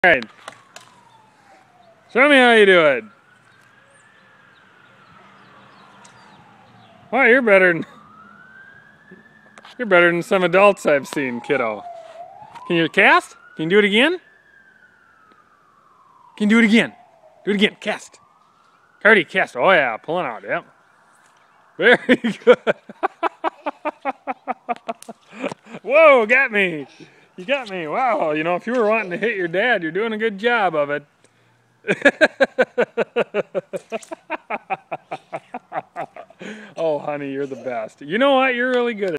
Alright. Show me how you do it. Wow, you're better than some adults I've seen, kiddo. Can you cast? Can you do it again? Can you do it again? Do it again. Cast. Cardi, cast. Oh yeah, pulling out. Yep. Very good. Whoa, got me. You got me. Wow, you know, if you were wanting to hit your dad, you're doing a good job of it. Oh, honey, you're the best. You know what? You're really good at it.